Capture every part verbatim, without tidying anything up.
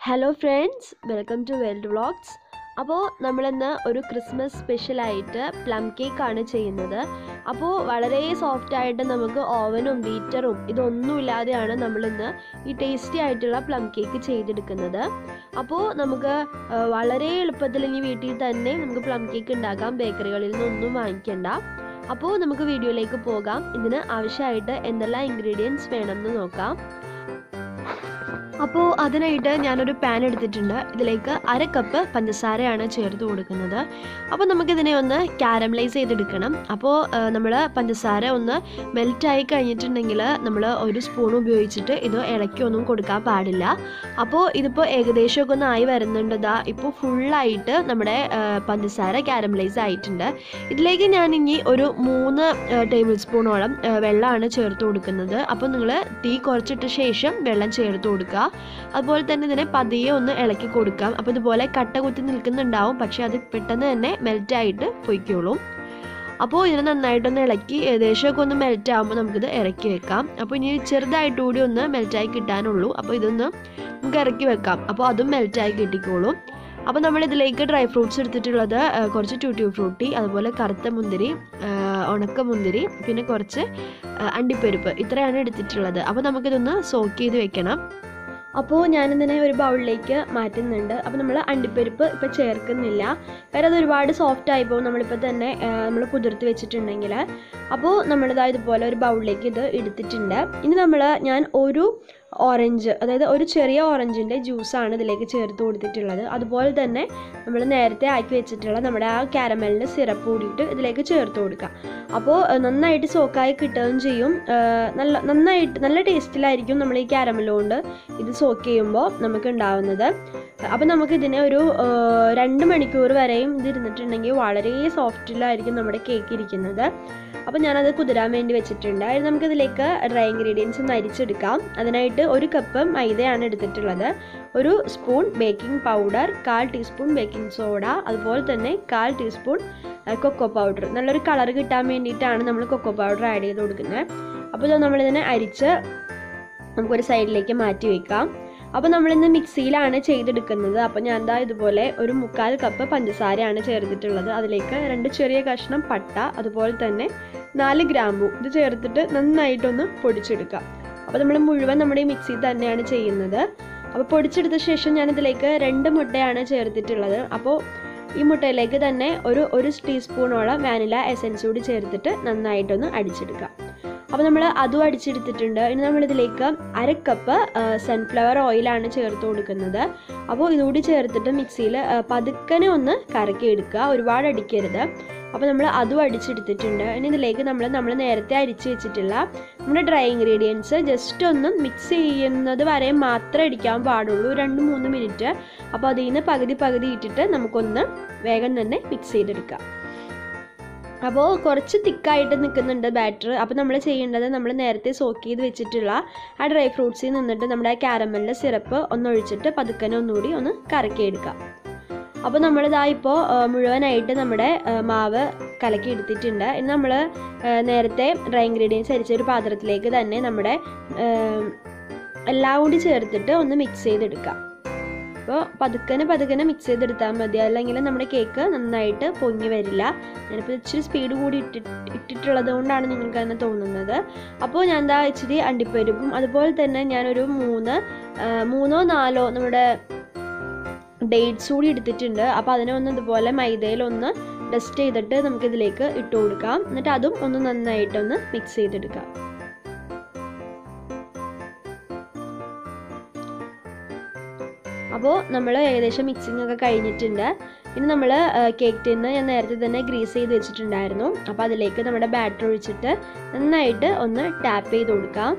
Hello friends, welcome to World Vlogs. അപ്പോൾ നമ്മളിന്ന് ഒരു ക്രിസ്മസ് സ്പെഷ്യലായിട്ട് പ്ലം കേക്ക് ആണ് ചെയ്യുന്നത്. അപ്പോൾ വളരെ സോഫ്റ്റ് ആയിട്ട് നമുക്ക് ഓവനും ബീറ്ററും ഇതൊന്നും ഇല്ലാതെയാണ് നമ്മളിന്ന് ഈ ടേസ്റ്റി ആയിട്ടുള്ള പ്ലം കേക്ക് ചെയ്തെടുക്കുന്നത്. അപ്പോൾ നമുക്ക് വളരെ എളുപ്പത്തിൽ ഈ വീട്ടിൽ തന്നെ നമുക്ക് പ്ലം കേക്ക് ഉണ്ടാക്കാം, ബേക്കറികളിൽ നിന്നൊന്നും വാങ്ങിക്കണ്ട. അപ്പോൾ നമുക്ക് വീഡിയോയിലേക്ക് പോകാം. ഇതിന് ആവശ്യമായിട്ട് എന്തെല്ലാം ഇൻഗ്രീഡിയൻസ് വേണമെന്ന് നോക്കാം. അപ്പോൾ അതിനായിട്ട് ഞാനൊരു പാൻ എടുത്തിട്ടുണ്ട്. ഇതിലേക്ക് അര കപ്പ് പഞ്ചസാരയാണ് ചേർത്ത് കൊടുക്കുന്നത്. അപ്പോൾ നമുക്കിതിനെ ഒന്ന് കാരമലൈസ് ചെയ്തെടുക്കണം. അപ്പോൾ നമ്മൾ പഞ്ചസാര ഒന്ന് മെൽറ്റായി കഴിഞ്ഞിട്ടുണ്ടെങ്കിൽ നമ്മൾ ഒരു സ്പൂൺ ഉപയോഗിച്ചിട്ട് ഇത് ഇളക്കിയൊന്നും കൊടുക്കാൻ പാടില്ല. അപ്പോൾ ഇതിപ്പോൾ ഏകദേശമൊക്കെ ഒന്ന് ആയി വരുന്നുണ്ട്. ഇതാ ഇപ്പോൾ ഫുള്ളായിട്ട് നമ്മുടെ പഞ്ചസാര കാരമലൈസ് ആയിട്ടുണ്ട്. ഇതിലേക്ക് ഞാൻ ഇനി ഒരു മൂന്ന് ടേബിൾ സ്പൂണോളം വെള്ളമാണ് ചേർത്ത് കൊടുക്കുന്നത്. അപ്പോൾ നിങ്ങൾ തീ കുറച്ചിട്ട ശേഷം വെള്ളം ചേർത്ത് കൊടുക്കുക. അതുപോലെ തന്നെ ഇതിനെ പതിയെ ഒന്ന് ഇളക്കി കൊടുക്കാം. അപ്പോൾ ഇതുപോലെ കട്ട കുത്തി നിൽക്കുന്നുണ്ടാവും, പക്ഷേ അത് പെട്ടെന്ന് തന്നെ മെൽറ്റായിട്ട് പൊയ്ക്കോളും. അപ്പോൾ ഇതിനെ നന്നായിട്ടൊന്ന് ഇളക്കി ഏകദേശമൊക്കെ ഒന്ന് മെൽറ്റ് ആകുമ്പോൾ നമുക്കിത് ഇറക്കി വെക്കാം. അപ്പോൾ ഇനി ചെറുതായിട്ട് കൂടി ഒന്ന് മെൽറ്റായി കിട്ടാനുള്ളൂ. അപ്പോൾ ഇതൊന്ന് നമുക്ക് ഇറക്കി വെക്കാം. അപ്പോൾ അതും മെൽറ്റായി കിട്ടിക്കോളും. അപ്പോൾ നമ്മളിതിലേക്ക് ഡ്രൈ ഫ്രൂട്ട്സ് എടുത്തിട്ടുള്ളത് കുറച്ച് ട്യൂട്ടി ഫ്രൂട്ടി, അതുപോലെ കറുത്ത മുന്തിരി, ഉണക്ക മുന്തിരി, പിന്നെ കുറച്ച് അണ്ടിപ്പരിപ്പ്, ഇത്രയാണ് എടുത്തിട്ടുള്ളത്. അപ്പോൾ നമുക്കിതൊന്ന് സോക്ക് ചെയ്ത് വെക്കണം. അപ്പോൾ ഞാനിതിനെ ഒരു ബൗളിലേക്ക് മാറ്റുന്നുണ്ട്. അപ്പോൾ നമ്മൾ അണ്ടിപ്പരിപ്പ് ഇപ്പോൾ ചേർക്കുന്നില്ല, കാരണം അത് ഒരുപാട് സോഫ്റ്റ് ആയിപ്പോൾ നമ്മളിപ്പോൾ തന്നെ നമ്മൾ കുതിർത്ത് വെച്ചിട്ടുണ്ടെങ്കിൽ. അപ്പോൾ നമ്മളിതാ ഇതുപോലെ ഒരു ബൗളിലേക്ക് ഇത് എടുത്തിട്ടുണ്ട്. ഇനി നമ്മൾ ഞാൻ ഒരു ഓറഞ്ച്, അതായത് ഒരു ചെറിയ ഓറഞ്ചിൻ്റെ ജ്യൂസാണ് ഇതിലേക്ക് ചേർത്ത് കൊടുത്തിട്ടുള്ളത്. അതുപോലെ തന്നെ നമ്മൾ നേരത്തെ ആക്കി വെച്ചിട്ടുള്ള നമ്മുടെ ആ കാരമലിൻ്റെ സിറപ്പ് കൂടിയിട്ട് ഇതിലേക്ക് ചേർത്ത് കൊടുക്കാം. അപ്പോൾ നന്നായിട്ട് സോക്കായി കിട്ടുകയും ചെയ്യും. നല്ല നന്നായിട്ട് നല്ല ടേസ്റ്റിലായിരിക്കും നമ്മൾ ഈ കാരമൽ കൊണ്ട് ഇത് സോക്ക് ചെയ്യുമ്പോൾ നമുക്ക് ഉണ്ടാവുന്നത്. അപ്പോൾ നമുക്കിതിനെ ഒരു രണ്ട് മണിക്കൂർ വരെയും ഇത് ഇരുന്നിട്ടുണ്ടെങ്കിൽ വളരെ സോഫ്റ്റിലായിരിക്കും നമ്മുടെ കേക്ക് ഇരിക്കുന്നത്. അപ്പോൾ ഞാനത് കുതിരാൻ വേണ്ടി വെച്ചിട്ടുണ്ട്. അതിന് നമുക്കിതിലേക്ക് ഡ്രൈ ഇൻഗ്രീഡിയൻസ് ഒന്ന് അരിച്ചെടുക്കാം. അതിനായിട്ട് ഒരു കപ്പ് മൈദയാണ് എടുത്തിട്ടുള്ളത്, ഒരു സ്പൂൺ ബേക്കിംഗ് പൗഡർ, കാൽ ടീസ്പൂൺ ബേക്കിംഗ് സോഡ, അതുപോലെ തന്നെ കാൽ ടീസ്പൂൺ കൊക്കോ പൗഡർ. നല്ലൊരു കളർ കിട്ടാൻ വേണ്ടിയിട്ടാണ് നമ്മൾ കൊക്കോ പൗഡർ ആഡ് ചെയ്ത് കൊടുക്കുന്നത്. അപ്പോൾ ഇത് നമ്മളിതിനെ അരിച്ച് നമുക്കൊരു സൈഡിലേക്ക് മാറ്റി വയ്ക്കാം. അപ്പോൾ നമ്മളിന്ന് മിക്സിയിലാണ് ചെയ്തെടുക്കുന്നത്. അപ്പോൾ ഞാൻ എന്താ ഇതുപോലെ ഒരു മുക്കാൽ കപ്പ് പഞ്ചസാരയാണ് ചേർത്തിട്ടുള്ളത്. അതിലേക്ക് രണ്ട് ചെറിയ കഷ്ണം പട്ട, അതുപോലെ തന്നെ നാല് ഗ്രാമ്പൂ ഇത് ചേർത്തിട്ട് നന്നായിട്ടൊന്ന് പൊടിച്ചെടുക്കാം. അപ്പോൾ നമ്മൾ മുഴുവൻ നമ്മുടെ ഈ മിക്സിയിൽ തന്നെയാണ് ചെയ്യുന്നത്. അപ്പോൾ പൊടിച്ചെടുത്ത ശേഷം ഞാനിതിലേക്ക് രണ്ട് മുട്ടയാണ് ചേർത്തിട്ടുള്ളത്. അപ്പോൾ ഈ മുട്ടയിലേക്ക് തന്നെ ഒരു ഒരു ടീസ്പൂണോളം വാനില എസൻസ് കൂടി ചേർത്തിട്ട് നന്നായിട്ടൊന്ന് അടിച്ചെടുക്കാം. അപ്പോൾ നമ്മൾ അതും അടിച്ചെടുത്തിട്ടുണ്ട്. ഇനി നമ്മളിതിലേക്ക് അര കപ്പ് സൺഫ്ലവർ ഓയിലാണ് ചേർത്ത് കൊടുക്കുന്നത്. അപ്പോൾ ഇതുകൂടി ചേർത്തിട്ട് മിക്സിയിൽ പതുക്കനെ ഒന്ന് കറക്കി എടുക്കുക, ഒരുപാട് അടിക്കരുത്. അപ്പോൾ നമ്മൾ അതും അടിച്ചെടുത്തിട്ടുണ്ട്. ഇനി ഇതിലേക്ക് നമ്മൾ നമ്മൾ നേരത്തെ അരിച്ച് വെച്ചിട്ടുള്ള നമ്മുടെ ഡ്രൈ ഇൻഗ്രീഡിയൻസ് ജസ്റ്റ് ഒന്ന് മിക്സ് ചെയ്യുന്നത് വരെ മാത്രമേ അടിക്കാൻ പാടുള്ളൂ, രണ്ട് മൂന്ന് മിനിറ്റ്. അപ്പോൾ അതിൽ നിന്ന് പകുതി പകുതി ഇട്ടിട്ട് നമുക്കൊന്ന് വേഗം തന്നെ മിക്സ് ചെയ്തെടുക്കാം. അപ്പോൾ കുറച്ച് തിക്കായിട്ട് നിൽക്കുന്നുണ്ട് ബാറ്റർ. അപ്പോൾ നമ്മൾ ചെയ്യേണ്ടത് നമ്മൾ നേരത്തെ സോക്ക് ചെയ്ത് വെച്ചിട്ടുള്ള ആ ഡ്രൈ ഫ്രൂട്ട്സിൽ നിന്നിട്ട് നമ്മുടെ ആ കാരമലിൻ്റെ സിറപ്പ് ഒന്നൊഴിച്ചിട്ട് പതുക്കനെ ഒന്നുകൂടി ഒന്ന് കറക്കിയെടുക്കാം. അപ്പോൾ നമ്മളിതാ ഇപ്പോൾ മുഴുവനായിട്ട് നമ്മുടെ മാവ് കലക്കി എടുത്തിട്ടുണ്ട്. ഇനി നമ്മൾ നേരത്തെ ഡ്രൈ ഇൻഗ്രീഡിയൻസ് അരിച്ചൊരു പാത്രത്തിലേക്ക് തന്നെ നമ്മുടെ എല്ലാം കൂടി ചേർത്തിട്ട് ഒന്ന് മിക്സ് ചെയ്തെടുക്കാം. അപ്പോൾ പതുക്കനെ പതുക്കനെ മിക്സ് ചെയ്തെടുത്താൽ മതി, അല്ലെങ്കിൽ നമ്മുടെ കേക്ക് നന്നായിട്ട് പൊങ്ങി വരില്ല. ഞാനിപ്പോൾ ഇച്ചിരി സ്പീഡ് കൂടി ഇട്ടിട്ട് ഇട്ടിട്ടുള്ളത് കൊണ്ടാണ് നിങ്ങൾക്ക് തന്നെ തോന്നുന്നത്. അപ്പോൾ ഞാൻ എന്താ ഇച്ചിരി അണ്ടിപ്പരിപ്പും അതുപോലെ തന്നെ ഞാനൊരു മൂന്ന് മൂന്നോ നാലോ നമ്മുടെ ഡേറ്റ്സ് കൂടി എടുത്തിട്ടുണ്ട്. അപ്പോൾ അതിനെ ഒന്ന് ഇതുപോലെ മൈദയിലൊന്ന് ഡസ്റ്റ് ചെയ്തിട്ട് നമുക്കിതിലേക്ക് ഇട്ട് കൊടുക്കാം. എന്നിട്ട് അതും ഒന്ന് നന്നായിട്ടൊന്ന് മിക്സ് ചെയ്തെടുക്കാം. അപ്പോൾ നമ്മൾ ഏകദേശം മിക്സിംഗ് ഒക്കെ കഴിഞ്ഞിട്ടുണ്ട്. ഇനി നമ്മൾ കേക്ക് ടിന്ന് ഞാൻ നേരത്തെ തന്നെ ഗ്രീസ് ചെയ്ത് വെച്ചിട്ടുണ്ടായിരുന്നു. അപ്പോൾ അതിലേക്ക് നമ്മുടെ ബാറ്റർ ഒഴിച്ചിട്ട് നന്നായിട്ട് ഒന്ന് ടാപ്പ് ചെയ്ത് കൊടുക്കാം.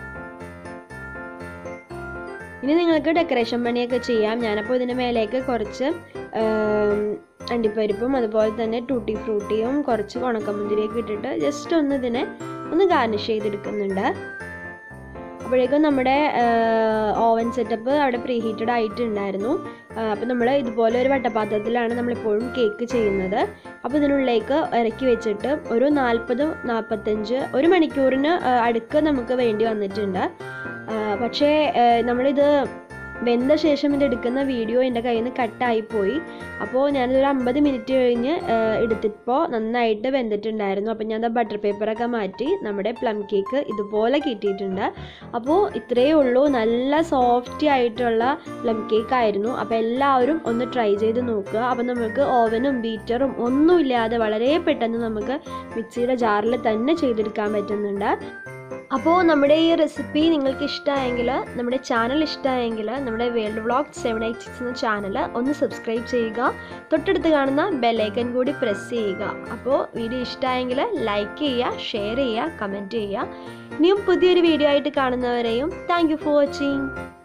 ഇനി നിങ്ങൾക്ക് ഡെക്കറേഷൻ പണിയൊക്കെ ചെയ്യാം. ഞാനപ്പോൾ ഇതിൻ്റെ മേലേക്ക് കുറച്ച് അണ്ടിപ്പരിപ്പും അതുപോലെ തന്നെ ടൂട്ടി ഫ്രൂട്ടിയും കുറച്ച് ഉണക്കമുന്തിരിയൊക്കെ ഇട്ടിട്ട് ജസ്റ്റ് ഒന്ന് ഇതിനെ ഒന്ന് ഗാർണിഷ് ചെയ്തെടുക്കുന്നുണ്ട്. അപ്പോഴേക്കും നമ്മുടെ ഓവൻ സെറ്റപ്പ് അവിടെ പ്രീ ഹീറ്റഡ് ആയിട്ടുണ്ടായിരുന്നു. അപ്പോൾ നമ്മൾ ഇതുപോലെ ഒരു വട്ടപാത്രത്തിലാണ് നമ്മളെപ്പോഴും കേക്ക് ചെയ്യുന്നത്. അപ്പോൾ ഇതിനുള്ളിലേക്ക് ഇറക്കി വെച്ചിട്ട് ഒരു നാൽപ്പത് നാൽപ്പത്തഞ്ച് ഒരു മണിക്കൂറിന് അടുക്ക് നമുക്ക് വേണ്ടി വന്നിട്ടുണ്ട്. പക്ഷേ നമ്മളിത് വെന്ത ശേഷം ഇത് എടുക്കുന്ന വീഡിയോ എൻ്റെ കയ്യിൽ നിന്ന് കട്ടായിപ്പോയി. അപ്പോൾ ഞാനതൊരു അമ്പത് മിനിറ്റ് കഴിഞ്ഞ് എടുത്തപ്പോൾ നന്നായിട്ട് വെന്തിട്ടുണ്ടായിരുന്നു. അപ്പോൾ ഞാൻ ബട്ടർ പേപ്പറൊക്കെ മാറ്റി നമ്മുടെ പ്ലം കേക്ക് ഇതുപോലെ കിട്ടിയിട്ടുണ്ട്. അപ്പോൾ ഇത്രയേ ഉള്ളൂ, നല്ല സോഫ്റ്റി ആയിട്ടുള്ള പ്ലം കേക്ക് ആയിരുന്നു. അപ്പോൾ എല്ലാവരും ഒന്ന് ട്രൈ ചെയ്ത് നോക്കുക. അപ്പോൾ നമുക്ക് ഓവനും ബീറ്ററും ഒന്നുമില്ലാതെ വളരെ പെട്ടെന്ന് നമുക്ക് മിക്സിയുടെ ജാറിൽ തന്നെ ചെയ്തെടുക്കാൻ പറ്റുന്നുണ്ട്. അപ്പോൾ നമ്മുടെ ഈ റെസിപ്പി നിങ്ങൾക്ക് ഇഷ്ടമായെങ്കിൽ, നമ്മുടെ ചാനൽ ഇഷ്ടമായെങ്കിൽ നമ്മുടെ world vlog seven eight six എന്ന ചാനൽ ഒന്ന് സബ്സ്ക്രൈബ് ചെയ്യുക. തൊട്ടടുത്ത് കാണുന്ന ബെല്ലൈക്കൻ കൂടി പ്രസ് ചെയ്യുക. അപ്പോൾ വീഡിയോ ഇഷ്ടമായെങ്കിൽ ലൈക്ക് ചെയ്യുക, ഷെയർ ചെയ്യുക, കമൻറ്റ് ചെയ്യുക. ഇനിയും പുതിയൊരു വീഡിയോ ആയിട്ട് കാണുന്നവരെയും താങ്ക് യു ഫോർ വാച്ചിങ്.